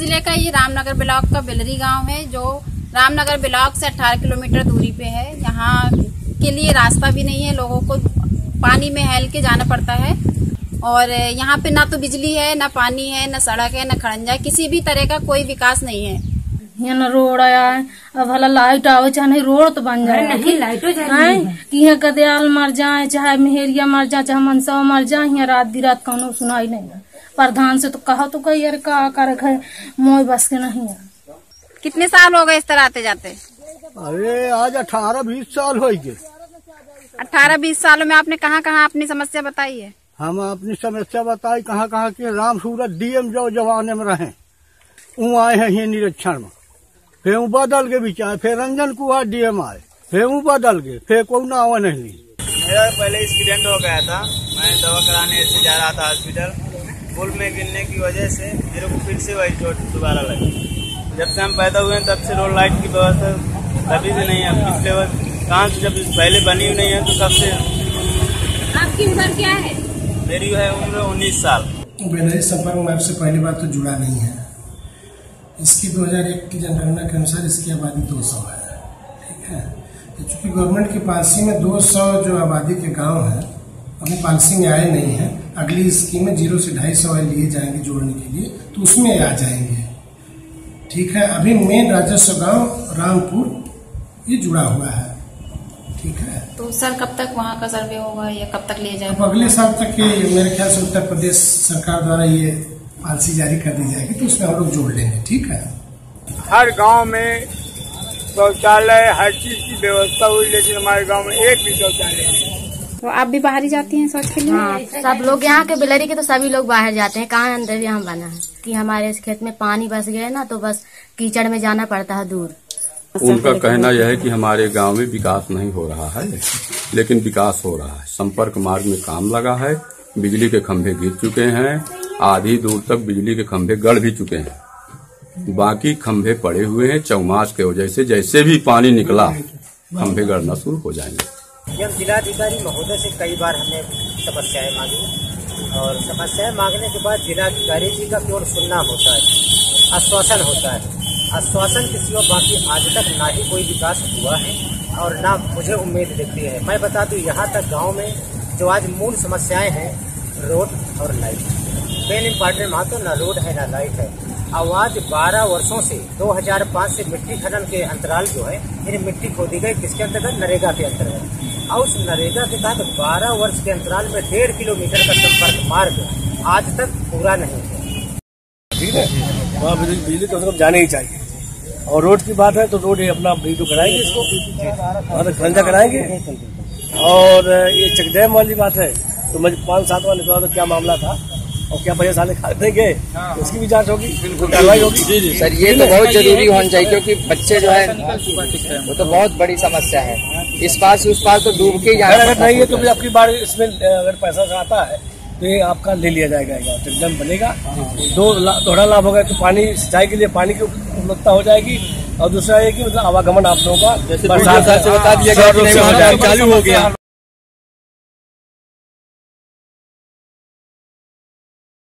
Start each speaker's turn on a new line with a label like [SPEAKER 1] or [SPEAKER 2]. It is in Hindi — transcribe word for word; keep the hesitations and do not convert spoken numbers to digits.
[SPEAKER 1] जिले का ये रामनगर ब्लॉक का बिलरी गांव है, जो रामनगर ब्लॉक से अठारह किलोमीटर दूरी पे है। यहाँ के लिए रास्ता भी नहीं है, लोगों को पानी में हेल के जाना पड़ता है। और यहाँ पे ना तो बिजली है, ना पानी है, ना सड़क है, ना खड़ंजा है, किसी भी तरह का कोई विकास नहीं है।
[SPEAKER 2] यहाँ न रोड आया है, अब भला लाइट आवे चाहे नहीं, रोड तो बन जाए
[SPEAKER 3] नहीं, लाइट हो
[SPEAKER 2] जाए कि यहाँ कदयाल मर जाए, चाहे मेहरिया मर जाए, चाहे मनसा मर जाए, यहाँ रात बिरात कौनो सुनाई नहीं है। प्रधान से तो कहा तो कही यार का करे मोह बस के नहीं है।
[SPEAKER 1] कितने साल हो गए इस तरह आते जाते?
[SPEAKER 4] अरे आज अठारह बीस साल हो गए।
[SPEAKER 1] अठारह बीस सालों में आपने कहाँ कहाँ अपनी समस्या बताई है?
[SPEAKER 4] हम अपनी समस्या बताई कहाँ कहाँ की। राम सूरत डीएम जो जवाने में रहे वो आए हैं ये निरीक्षण में, फिर वो बदल के भी चाहे, फिर रंजन कुमार डीएम आए, फिर वो बदल गए, फिर कोई ना आवा नहीं।
[SPEAKER 5] मेरा पहले एक्सीडेंट हो गया था, मैं दवा कराने से जा रहा था हॉस्पिटल, पुल में गिरने की वजह से मेरे को फिर से वही चोट दोबारा लगी। जब से हम पैदा हुए हैं तब से रोड लाइट की व्यवस्था कभी भी नहीं है। पिछले वर्ष कहाँ से, जब पहले बनी हुई नहीं है तो कब से।
[SPEAKER 1] आपकी उम्र क्या है?
[SPEAKER 5] मेरी है उम्र उन्नीस साल।
[SPEAKER 6] बेलरी संपर्क मार्ग से पहली बात तो जुड़ा नहीं है। इसकी दो हज़ार एक की जनगणना के अनुसार इसकी आबादी दो सौ है, ठीक है। चूंकि गवर्नमेंट की पॉलिसी में दो सौ जो आबादी के गांव हैं अभी पॉलिसी में आए नहीं है, अगली स्कीम में जीरो से ढाई सौ लिए जाएंगे जोड़ने के लिए, तो उसमें आ जाएंगे, ठीक है। अभी मेन राजस्व गांव रामपुर ये जुड़ा हुआ है, ठीक है।
[SPEAKER 1] तो सर कब तक वहाँ का सर्वे होगा या कब तक ले जाएगा?
[SPEAKER 6] अब अगले साल तक के मेरे ख्याल से उत्तर प्रदेश सरकार द्वारा ये पॉलिसी जारी कर दी जाएगी, तो उसमें हम लोग जोड़ लेंगे, ठीक है।
[SPEAKER 7] हर गांव में शौचालय, हर चीज की व्यवस्था हुई, लेकिन हमारे गांव में एक भी शौचालय नहीं।
[SPEAKER 1] तो आप भी बाहर ही जाती हैं शौच के लिए?
[SPEAKER 3] हाँ, सब लोग यहाँ के बिलरी के तो सभी लोग बाहर जाते हैं। कहाँ अंदर यहाँ बना है कि हमारे इस खेत में पानी बस गए ना, तो बस कीचड़ में जाना पड़ता है दूर।
[SPEAKER 8] उनका कहना यह है कि हमारे गांव में विकास नहीं हो रहा है, लेकिन विकास हो रहा है। संपर्क मार्ग में काम लगा है, बिजली के खंभे गिर चुके हैं, आधी दूर तक बिजली के खंभे गड़ भी चुके हैं, बाकी खंभे पड़े हुए हैं। चौमास के वजह से जैसे भी पानी निकला खंभे गड़ना शुरू हो जाएंगे।
[SPEAKER 9] जब जिलाधिकारी महोदय से कई बार हमने समस्याएं मांगी, और समस्याएं मांगने के बाद जिलाधिकारी जी का केवल सुनना होता है, आश्वासन होता है। आश्वासन के सिवा बाकी आज तक ना ही कोई विकास हुआ है और ना मुझे उम्मीद दिखती है। मैं बता दूं, यहाँ तक गांव में जो आज मूल समस्याएं हैं, रोड और लाइट, मेन इम्पोर्टेंट वहाँ तो न रोड है न लाइट है। अब आज बारह वर्षों से दो हज़ार पाँच से मिट्टी खनन के अंतराल जो है, ये मिट्टी खोदी गई किसके अंतर्गत? नरेगा के अंतर्गत। और उस नरेगा के तहत बारह वर्ष के अंतराल में डेढ़ किलोमीटर का संपर्क मार्ग आज तक पूरा नहीं है,
[SPEAKER 10] ठीक है। वहाँ बिजली तो सब जाने ही चाहिए। और रोड की बात है तो रोड अपना तो कराएंगे, इसको वहाँ तक खंजा कराएंगे। और ये चेकडैम वाली बात है तो मैं पाँच सात वाले तो क्या मामला था और क्या पैसा साले खा देंगे, उसकी भी जांच होगी, कार्रवाई होगी।
[SPEAKER 11] जी जी सर, ये तो बहुत जरूरी होना चाहिए, क्योंकि बच्चे जो है वो तो बहुत बड़ी समस्या है। इस पार से उस पार तो डूब के जाना।
[SPEAKER 10] अगर नहीं है तो आपकी बार इसमें अगर पैसा आता है तो ये आपका ले लिया जाएगा, चेकडैम बनेगा। दो दोहरा लाभ होगा, तो पानी सिंचाई के लिए पानी की उपलब्धता हो जाएगी, और दूसरा ये कि मतलब आवागमन आप लोगों का जैसे बता दिया गया चालू हो गया।